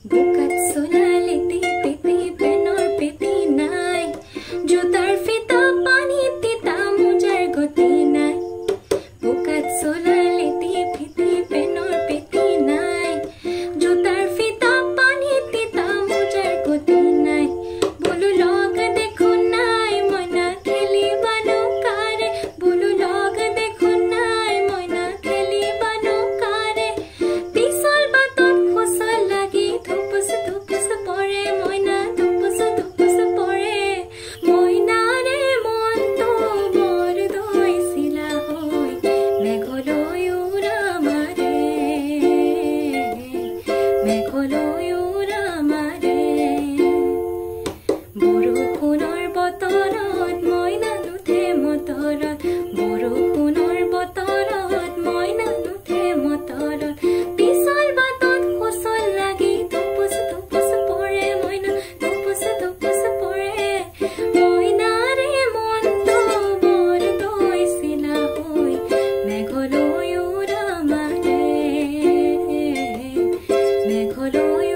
বুকাত চোলালেতি পেতি পেনৰ পেতি নাই জোতাৰ ফিতা পানীত তিতা মোজাৰ গতি নাই বুকাত চোলালেতি পেতি পেনৰ পেতি নাই জোতাৰ ফিতা পানীত তিতা মোজাৰ গতি নাই বলো লগ দেখো নাই মইনা খেলিবানো কাৰে বলো লগ দেখো নাই মইনা খেলিবানো কাৰে পিছল বাটত খোচল লাগি ধুপুচ ধুপুচ পৰে মইনা ধুপুচ ধুপুচ পৰে মইনাৰে মনটো বৰ দৈছিলা হৈ মেঘলৈ উৰা মাৰে মেঘলৈ উৰা মাৰে বৰষুণৰ বতৰত মইনা নুঠে মটৰত বৰষুণৰ বতৰত মইনা নুঠে মটৰত পিছল বাটত খোচল লাগি ধুপুচ ধুপুচ পৰে মইনা ধুপুচ ধুপুচ পৰে মইনাৰে মনটো বৰ দৈছিলা হৈ মেঘলৈ উৰা মাৰে মেঘলৈ